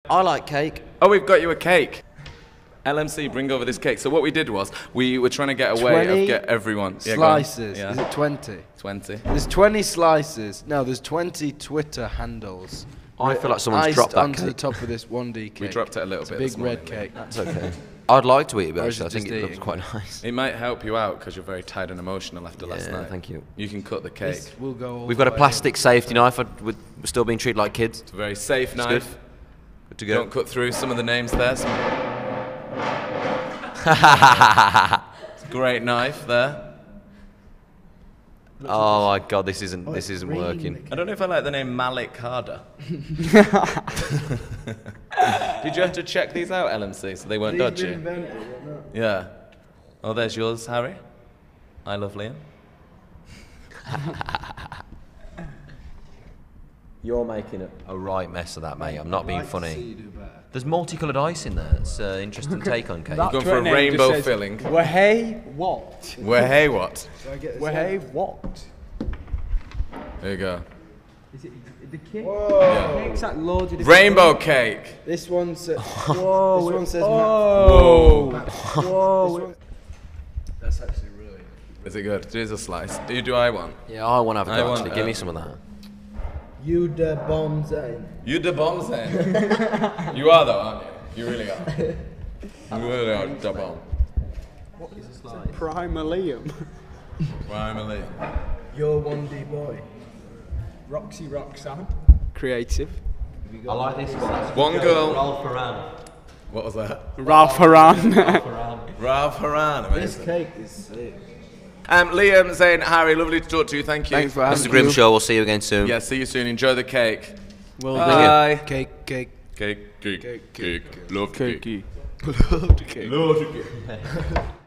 I like cake. Oh, we've got you a cake. LMC, bring over this cake. So what we did was, we were trying to get a way of get everyone... slices. Yeah. Is it 20? 20. There's 20 slices. No, there's 20 Twitter handles. I feel like someone's dropped that onto cake. the top of this 1D cake. We dropped it a little It's bit. a big this morning, red cake. That's okay. I'd like to eat it, but Or is actually, I it think just it looks eating? quite nice. It might help you out because you're very tired and emotional after last Yeah, night. thank you. You can cut the cake. This will go all We've the got a way plastic safety knife. We're still being treated like kids. It's a very safe It's knife. good. Good to go. Don't cut through some of the names there. It's a great knife there. Oh my god, this isn't working. I don't know if I like the name Malik Harder. Did you have to check these out, LMC, so they weren't dodgy? Yeah. Oh, there's yours, Harry. I love Liam. You're making a right mess of that, mate. I'm not being funny. There's multicoloured ice in there. It's an interesting take on cake. Going for a rainbow filling. Wahey what? Where hey what? Wahey what? There you go. Is it the cake? Yeah. Cake's like loads of different Rainbow cake. This one says. Whoa. This one says. Whoa. Whoa. Whoa. That's actually really. Is it good? Here's a slice. Who do I want? Yeah, I want to have a I go, want, actually. Give me some of that. You the bombs in. You the bomb then. You are though, aren't you? You really are. You really are the bomb. Primer Liam. Finally. You're 1D boy. Roxy Roxanne. Creative. I like this one. One girl. Ralph Haran. What was that? Ralph Haran. Ralph Haran. This Amazing. cake is sick. Liam, Zane, Harry, lovely to talk to you. Thank you. Thanks for having Mr. me. Grimshaw, we'll see you again soon. Yeah, see you soon. Enjoy the cake. Well, Bye. cake. Cake, cake, cake. Love cake. Cakey. Love cake.